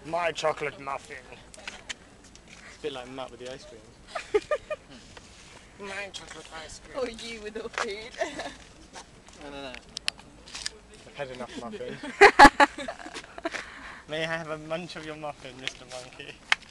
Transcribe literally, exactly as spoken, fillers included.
My chocolate muffin. It's a bit like Matt with the ice cream. My chocolate ice cream. Or you with the food. No, no, no. I've had enough muffin. May I have a munch of your muffin, Mister Monkey?